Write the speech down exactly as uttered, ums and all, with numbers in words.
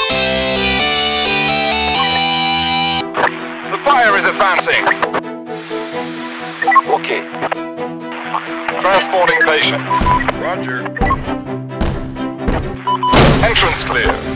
The fire is advancing. Okay. Transporting patient. Roger. Entrance clear.